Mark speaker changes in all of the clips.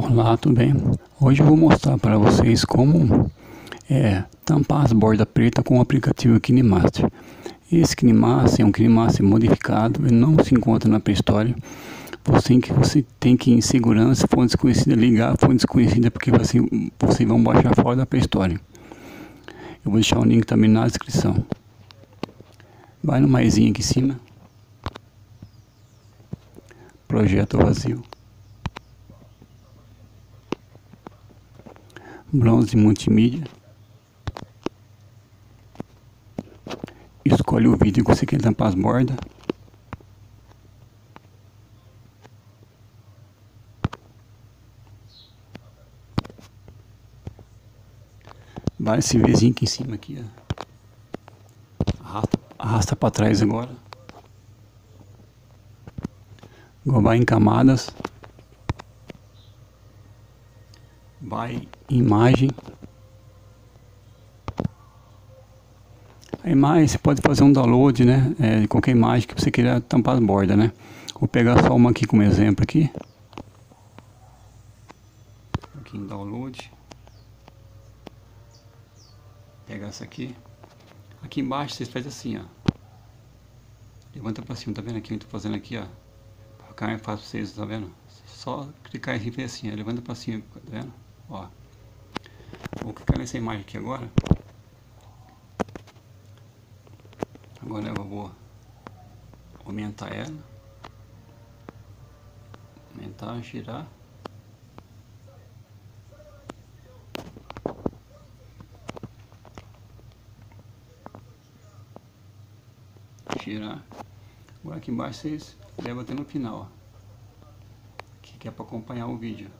Speaker 1: Olá, tudo bem? Hoje eu vou mostrar para vocês como tampar as bordas pretas com o aplicativo KineMaster. Esse KineMaster é um KineMaster modificado, ele não se encontra na Play Store. Você tem que ir em segurança, fonte desconhecida, ligar a fonte desconhecida, porque vocês vão baixar fora da Play Store. Eu vou deixar o link também na descrição. Vai no maisinho aqui em cima. Projeto vazio. Bronze multimídia. Escolhe o vídeo que você quer tampar as bordas. Vai esse Vzinho aqui em cima aqui, ó. Arrasta para trás agora. Agora vai em camadas. Vai em imagem. A imagem você pode fazer um download, né? De qualquer imagem que você queira tampar as bordas, né? Vou pegar só uma aqui como exemplo aqui. Aqui em download. Pega essa aqui. Aqui embaixo vocês fazem assim, ó. Levanta pra cima, tá vendo aqui? Eu tô fazendo aqui, ó. Pra ficar mais fácil pra vocês, tá vendo? Só clicar e fazer assim, ó. Levanta pra cima, tá vendo? Ó. Vou clicar nessa imagem aqui agora. Agora eu vou aumentar ela. Aumentar, girar. Girar. Agora aqui embaixo vocês levam até no final, ó. Que é para acompanhar o vídeo.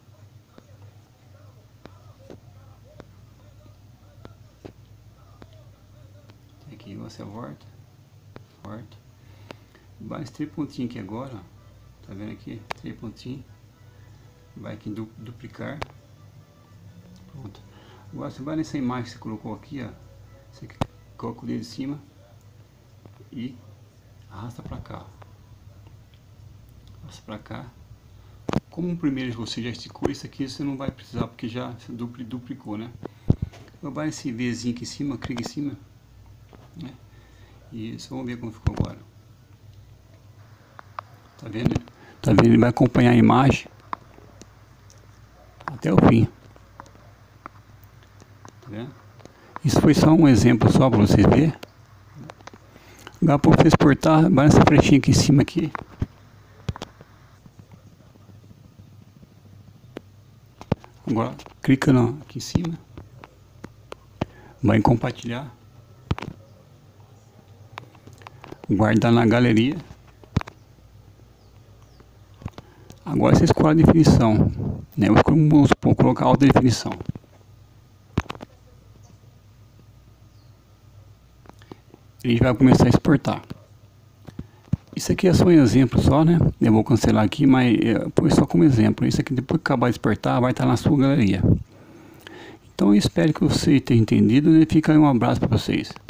Speaker 1: Aqui você volta. Vai esse três pontinhos aqui agora, ó. Tá vendo aqui? Três pontinhos. Vai aqui em duplicar. Pronto. Agora você vai nessa imagem que você colocou aqui, ó. Você coloca o dedo em cima e arrasta pra cá. Arrasta pra cá. Como o primeiro você já esticou, isso aqui você não vai precisar porque já duplicou, né? Então vai esse Vzinho aqui em cima, clica em cima, né? E isso, vamos ver como ficou agora. Tá vendo? Tá vendo? Ele vai acompanhar a imagem até o fim. Tá vendo? Isso foi só um exemplo só para vocês verem. Agora para você exportar, vai nessa flechinha aqui em cima aqui. Agora clica aqui em cima. Vai em compartilhar. Guardar na galeria. Agora você escolhe a definição, né? Vamos colocar alta definição. Ele vai começar a exportar. Isso aqui é só um exemplo só, né? Eu vou cancelar aqui, mas foi só como exemplo. Isso aqui depois que acabar de exportar vai estar na sua galeria. Então eu espero que você tenha entendido, né? Fica aí um abraço para vocês.